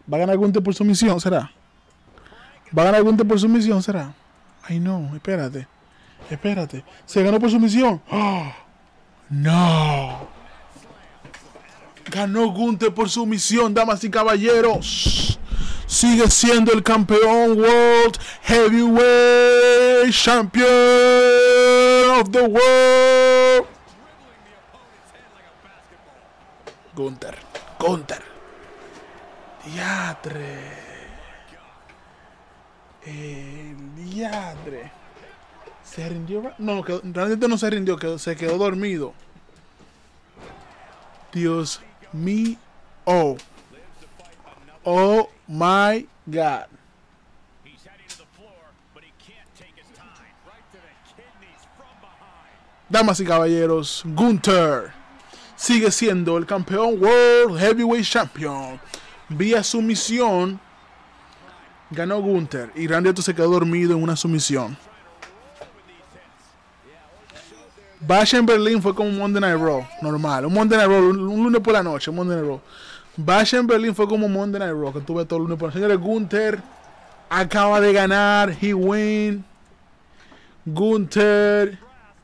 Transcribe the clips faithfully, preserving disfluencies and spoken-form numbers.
¿Va a ganar Gunther por sumisión? ¿Será? ¿Va a ganar Gunther por sumisión? ¿Será? Ay, no, espérate. Espérate. Se ganó por sumisión. ¡Oh! No. Ganó Gunther por sumisión, damas y caballeros. Sigue siendo el campeón World Heavyweight Champion of the World. Gunther. Gunther. Diadre. El diadre. ¿Se rindió? No, que, realmente no se rindió, que se quedó dormido. Dios mío. Oh. Oh my God. Damas y caballeros, Gunther sigue siendo el campeón World Heavyweight Champion. Vía sumisión ganó Gunther y Randy Orton se quedó dormido en una sumisión. Bash en Berlín fue como un Monday Night Raw, normal. Un Monday Night Raw, un, un lunes por la noche, un Monday Night Raw. Bash en Berlín fue como un Monday Night Raw, que tuve todo el lunes por la noche. Señores, Gunther acaba de ganar. He win. Gunther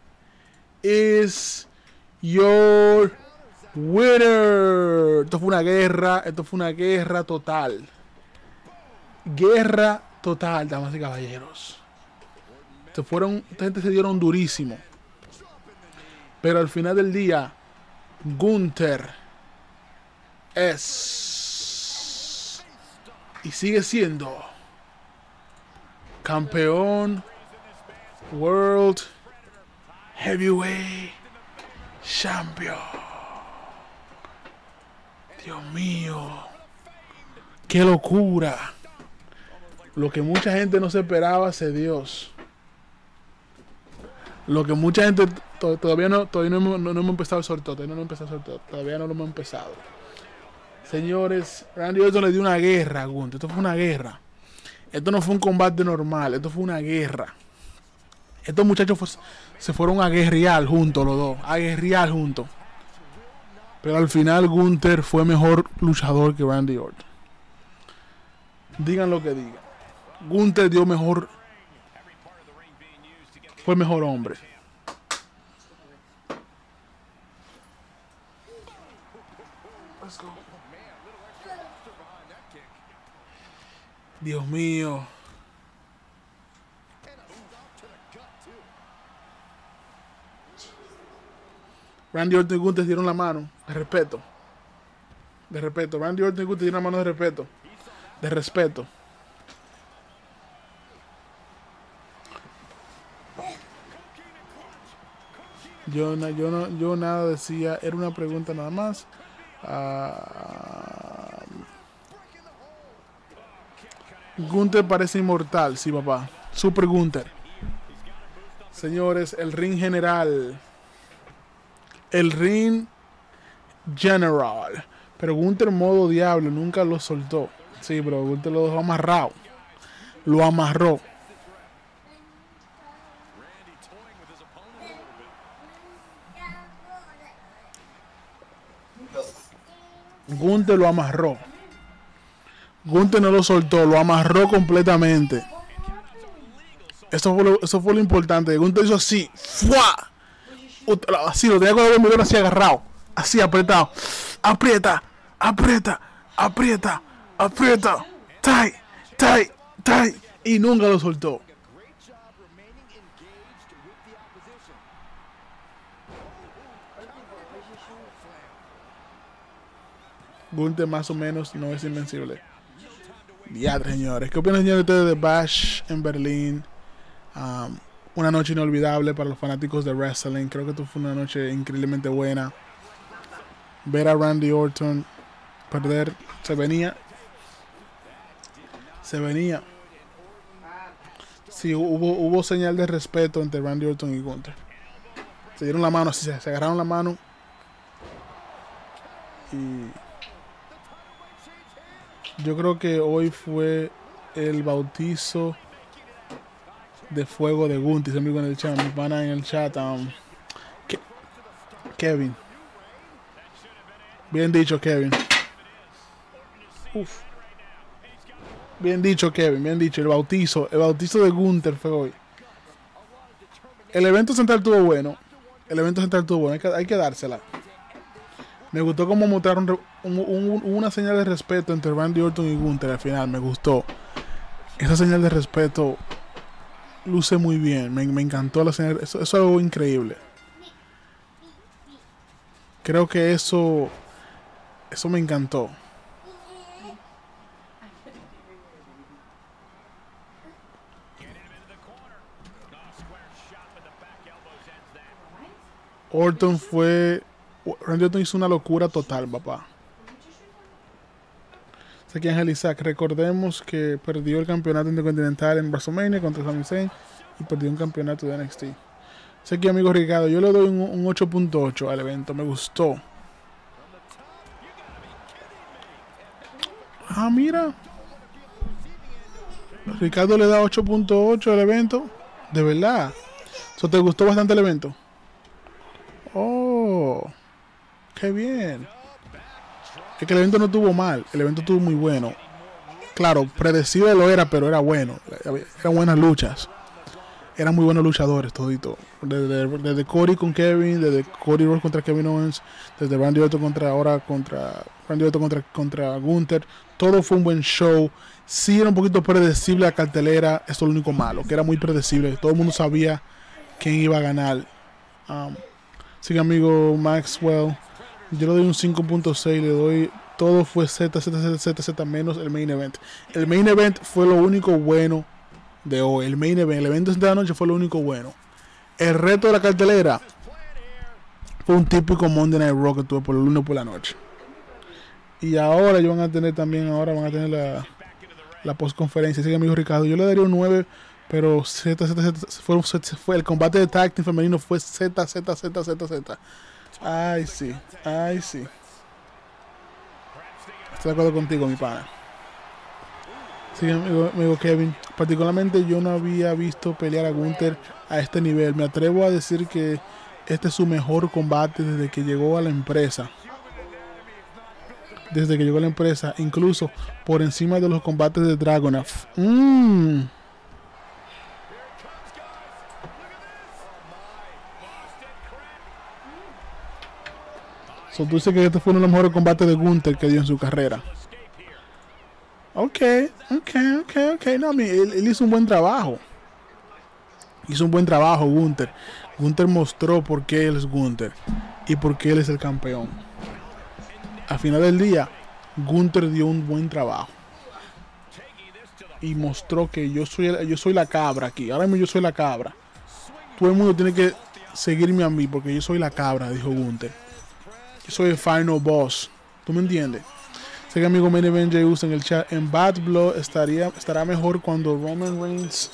is your winner. Esto fue una guerra, esto fue una guerra total. Guerra total, damas y caballeros. Se fueron, esta gente se dieron durísimo. Pero al final del día, Gunther es y sigue siendo campeón World Heavyweight Champion. Dios mío, qué locura. Lo que mucha gente no se esperaba se dio. Lo que mucha gente to todavía no todavía no hemos, no, no hemos empezado el sorteo, todavía no hemos empezado el sorteo, todavía no lo hemos empezado. Señores, Randy Orton le dio una guerra a Gunther. Esto fue una guerra. Esto no fue un combate normal, esto fue una guerra. Estos muchachos fue, se fueron a guerrear juntos los dos, a guerrear juntos. Pero al final Gunther fue mejor luchador que Randy Orton. Digan lo que digan. Gunther dio mejor, fue mejor hombre. Dios mío. Randy Orton y Gunther dieron la mano de respeto. De respeto. Randy Orton y Gunther dieron la mano de respeto. De respeto. Yo, yo, no, yo nada decía. Era una pregunta nada más. Uh, Gunther parece inmortal. Sí, papá. Super Gunther. Señores, el ring general. El ring general. Pero Gunther modo diablo. Nunca lo soltó. Sí, pero Gunther lo dejó amarrado. Lo amarró. Gunther lo amarró. Gunther no lo soltó, lo amarró completamente. Eso fue lo, eso fue lo importante. Gunther hizo así. ¡Fua! Así, lo tenía con el mirón así agarrado. Así apretado. Aprieta, aprieta, aprieta, aprieta. Tight, tight, tight. Y nunca lo soltó. Gunther más o menos no es invencible. Ya, señores. ¿Qué opinan, señores, ustedes de Bash en Berlín? Um, una noche inolvidable para los fanáticos de wrestling. Creo que esto fue una noche increíblemente buena. Ver a Randy Orton perder. Se venía. Se venía. Sí, hubo, hubo señal de respeto entre Randy Orton y Gunther. Se dieron la mano, así se, se agarraron la mano. Y yo creo que hoy fue el bautizo de fuego de Gunther. Se me dijo en el chat, mi pana en el chat. Um, Ke Kevin. Bien dicho, Kevin. Uf. Bien dicho, Kevin, bien dicho. El bautizo, el bautizo de Gunther fue hoy. El evento central estuvo bueno. El evento central estuvo bueno. Hay que, hay que dársela. Me gustó cómo mostraron un, un, una señal de respeto entre Randy Orton y Gunther al final. Me gustó. Esa señal de respeto luce muy bien. Me, me encantó la señal. Eso, eso es algo increíble. Creo que eso, eso me encantó. Orton fue... Randy Orton hizo una locura total, papá. Aquí Ángel Isaac, recordemos que perdió el campeonato intercontinental en WrestleMania contra Sami Zayn y perdió un campeonato de N X T. Sé que, amigo Ricardo, yo le doy un, un ocho punto ocho al evento, me gustó. Ah, mira. Ricardo le da ocho punto ocho al evento. De verdad. ¿So te gustó bastante el evento? Oh, qué bien. Es que el evento no estuvo mal, el evento estuvo muy bueno. Claro, predecible lo era, pero era bueno. Eran buenas luchas. Eran muy buenos luchadores todito. Desde, desde Cody con Kevin, desde Cody Rhodes contra Kevin Owens, desde Randy Orton contra ahora contra Randy Orton contra, contra Gunther. Todo fue un buen show. Sí era un poquito predecible la cartelera, esto es lo único malo, que era muy predecible. Todo el mundo sabía quién iba a ganar. Um, Así que, amigo Maxwell, yo le doy un cinco punto seis, le doy, todo fue Z, Z, Z, Z, Z, menos el main event. El main event fue lo único bueno de hoy, el main event, el evento de la noche fue lo único bueno. El resto de la cartelera fue un típico Monday Night Raw que tuve por el lunes por la noche. Y ahora ellos van a tener también, ahora van a tener la, la postconferencia. Así que, amigo Ricardo, yo le daría un nueve. Pero Z, Z, Z, fue, fue, el combate de tag team femenino fue Z, Z, Z, Z, Z. Ay, sí, ay, sí. Estoy de acuerdo contigo, mi pana. Sí, amigo, amigo Kevin. Particularmente yo no había visto pelear a Gunther a este nivel. Me atrevo a decir que este es su mejor combate desde que llegó a la empresa. Desde que llegó a la empresa. Incluso por encima de los combates de Dragunov. Mmm. So, tú dices que este fue uno de los mejores combates de Gunther que dio en su carrera. Ok, ok, ok, ok. No, él, él hizo un buen trabajo. Hizo un buen trabajo Gunther. Gunther mostró por qué él es Gunther y por qué él es el campeón. Al final del día, Gunther dio un buen trabajo. Y mostró que yo soy, el, yo soy la cabra aquí. Ahora mismo yo soy la cabra. Todo el mundo tiene que seguirme a mí porque yo soy la cabra, dijo Gunther. Yo soy el final boss. ¿Tú me entiendes? Sé que amigo Main Event Jay usa en el chat. En Bad Blood estaría, estará mejor cuando Roman Reigns.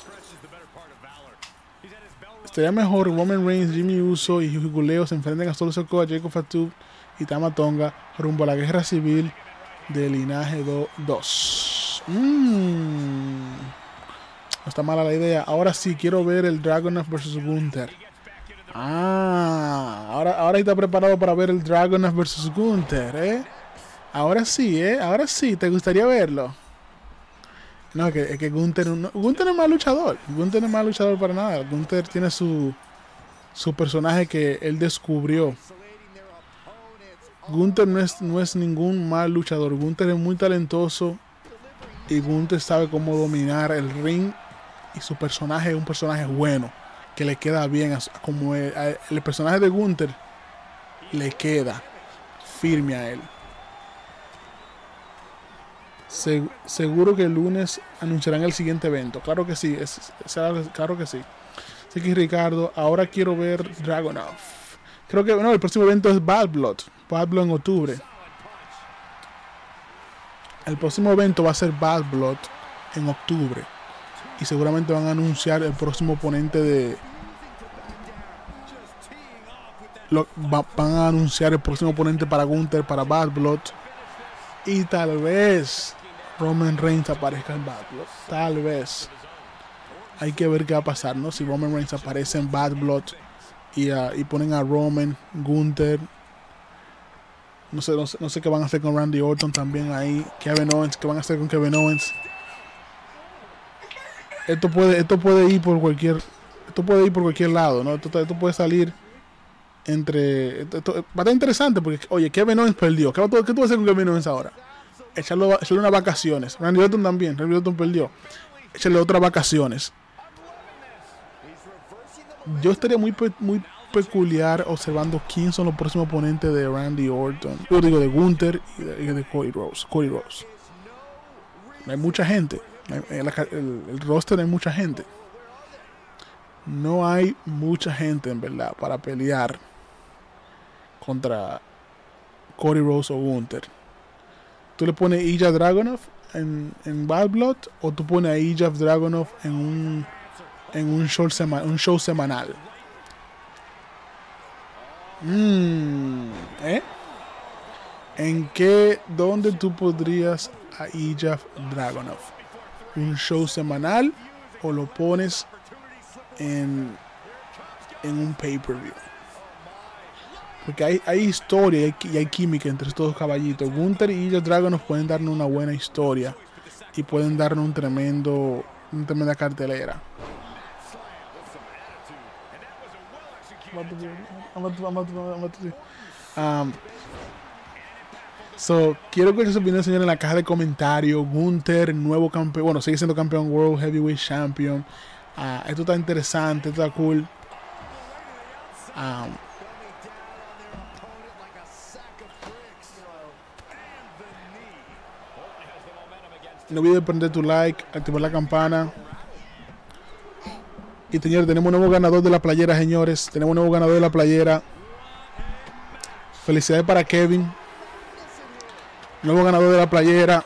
Estaría mejor Roman Reigns, Jimmy Uso y Hikuleo se enfrenten a Solo Sikoa, Jacob Fatu y Tama Tonga rumbo a la guerra civil de linaje dos. Mmm. No está mala la idea. Ahora sí, quiero ver el Dragunov versus Gunther. Ah, ahora, ahora está preparado para ver el Dragunov versus Gunther, ¿eh? Ahora sí, ¿eh? Ahora sí, ¿te gustaría verlo? No, que, es que Gunther no, Gunther no es mal luchador. Gunther no es mal luchador para nada. Gunther tiene su, su personaje que él descubrió. Gunther no es, no es ningún mal luchador. Gunther es muy talentoso y Gunther sabe cómo dominar el ring y su personaje es un personaje bueno que le queda bien a, como el, a, el personaje de Gunther le queda firme a él. Se, seguro que el lunes anunciarán el siguiente evento. Claro que sí, es, es, claro que sí. Así que Ricardo, ahora quiero ver Dragunov. Creo que no, el próximo evento es Bad Blood. Bad Blood en octubre. El próximo evento va a ser Bad Blood en octubre. Y seguramente van a anunciar el próximo oponente de... Lo, va, van a anunciar el próximo oponente para Gunther, para Bad Blood. Y tal vez Roman Reigns aparezca en Bad Blood. Tal vez. Hay que ver qué va a pasar, ¿no? Si Roman Reigns aparece en Bad Blood y, uh, y ponen a Roman, Gunther. No sé, no sé, no sé qué van a hacer con Randy Orton también ahí. Kevin Owens, qué van a hacer con Kevin Owens. esto puede, esto puede ir por cualquier, esto puede ir por cualquier lado, ¿no? Esto, esto puede salir entre, esto, esto, va a estar interesante porque, oye, Kevin Owens perdió. ¿Qué, ¿Qué tú vas a hacer con Kevin Owens ahora? Echarle, echarle unas vacaciones. Randy Orton también, Randy Orton perdió. Echarle otras vacaciones. Yo estaría muy, muy peculiar observando quién son los próximos oponentes de Randy Orton. Yo digo de Gunther y de, y de Cody Rhodes. Cody Rhodes. Hay mucha gente. El, el, el roster hay mucha gente. No hay mucha gente en verdad para pelear contra Cody Rhodes o Gunther. Tú le pones Ilja Dragunov en, en Bad Blood o tú pones a Ilja Dragunov en un en un show, sema, un show semanal. Mm, ¿eh? ¿En qué, dónde tú podrías a Ilja Dragunov? ¿Un show semanal o lo pones en, en un pay-per-view? Porque hay, hay historia y hay, y hay química entre estos dos caballitos. Gunther y Ilja Dragunov pueden darnos una buena historia y pueden darnos un tremendo, una tremenda cartelera. Um, so, quiero que su opinión, señores, en la caja de comentarios. Gunther, nuevo campeón, bueno, sigue siendo campeón World Heavyweight Champion. Uh, esto está interesante, esto está cool. Um, no olvides prender tu like, activar la campana. Y señores, tenemos un nuevo ganador de la playera, señores. Tenemos un nuevo ganador de la playera. Felicidades para Kevin. Nuevo ganador de la playera.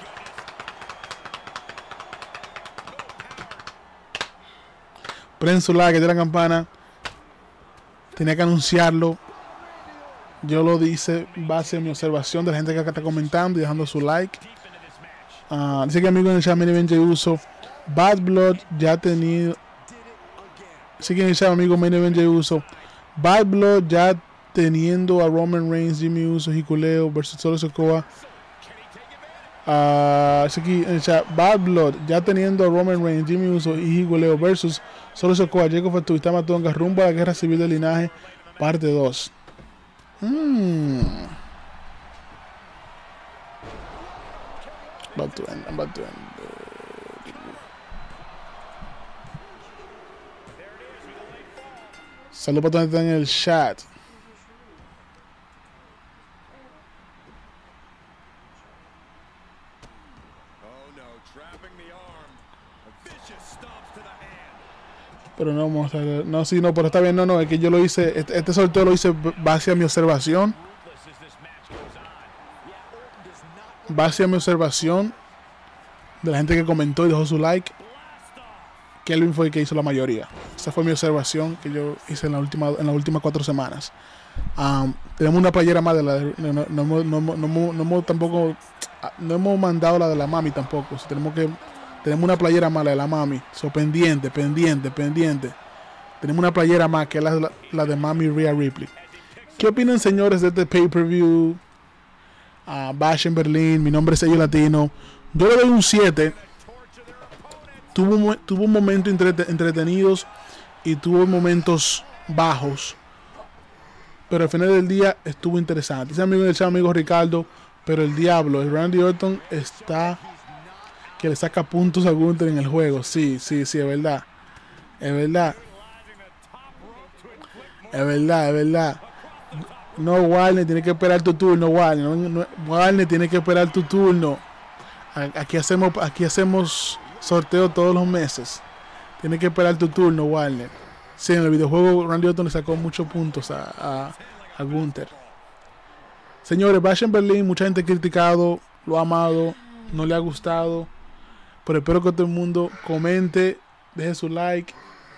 Prenden su like, de la campana. Tenía que anunciarlo. Yo lo dice base a mi observación de la gente que acá está comentando y dejando su like. Uh, dice que amigo en el chat, Main Event Jey Uso. Bad Blood ya ha tenido. Así que dice amigo Main Event Jey Uso. Bad Blood ya teniendo a Roman Reigns, Jimmy Uso, Hikuleo versus Solo Sikoa. Uh, así que en el chat, Bad Blood ya teniendo a Roman Reigns, Jimmy Uso y Hikuleo versus Solo Sikoa, Jacob Fatu y Tama Tonga rumbo a la guerra civil del linaje, parte dos. Hmm. About to end, about to end. Saludos para todos que están en el chat. Pero no vamos a ver. No, sí, no, pero está bien. No, no, es que yo lo hice. Este, este sorteo lo hice base a mi observación. Base a mi observación de la gente que comentó y dejó su like. Kelvin fue el que hizo la mayoría. Esa fue mi observación que yo hice en, la última, en las últimas cuatro semanas. Um, tenemos una playera más de la de, no, no, no, no, no, no, no hemos tampoco no hemos mandado la de la mami tampoco. O sea, tenemos que tenemos una playera más, la de la mami. So, pendiente, pendiente, pendiente. Tenemos una playera más que es la, la, la de Mami Rhea Ripley. ¿Qué opinan, señores, de este pay-per-view? Uh, Bash en Berlín. Mi nombre es Sello Latino. Yo le doy un siete. Tuvo, tuvo un momento entrete, entretenidos y tuvo momentos bajos, pero al final del día estuvo interesante. Ese amigo, ese amigo Ricardo, pero el diablo, el Randy Orton está que le saca puntos a Gunther en el juego. Sí, sí, sí, es verdad, es verdad, es verdad, es verdad. No, Warner, tiene que esperar tu turno, Warner. No, no, Warner, tiene que esperar tu turno. Aquí hacemos, aquí hacemos sorteo todos los meses. Tienes que esperar tu turno, Warner. Sí, en el videojuego Randy Orton le sacó muchos puntos a, a, a Gunther. Señores, Bash en Berlín, mucha gente ha criticado, lo ha amado, no le ha gustado. Pero espero que todo el mundo comente, deje su like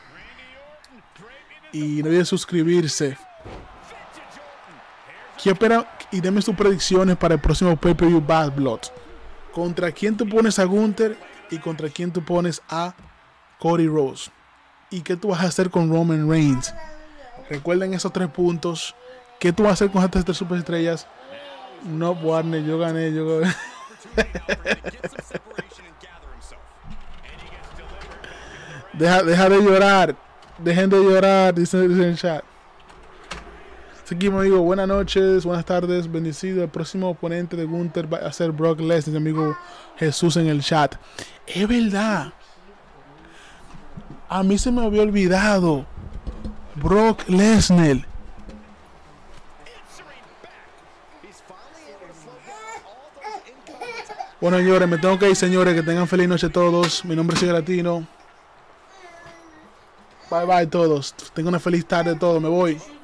y no olvide suscribirse. ¿Qué espera? Y denme sus predicciones para el próximo pay-per-view Bad Blood. ¿Contra quién tú pones a Gunther y contra quién tú pones a Cody Rhodes? ¿Y qué tú vas a hacer con Roman Reigns? Recuerden esos tres puntos. ¿Qué tú vas a hacer con estas tres superestrellas? No, Warner, yo gané, yo gané. Deja, deja de llorar. Dejen de llorar, dice, dice en el chat. Seguimos, amigo. Buenas noches, buenas tardes, bendecido. El próximo oponente de Gunther va a ser Brock Lesnar, amigo Jesús en el chat. Es verdad. A mí se me había olvidado. Brock Lesnar. Bueno, señores, me tengo que ir, señores. Que tengan feliz noche todos. Mi nombre es Latino. Bye bye todos. Tengan una feliz tarde todos. Me voy.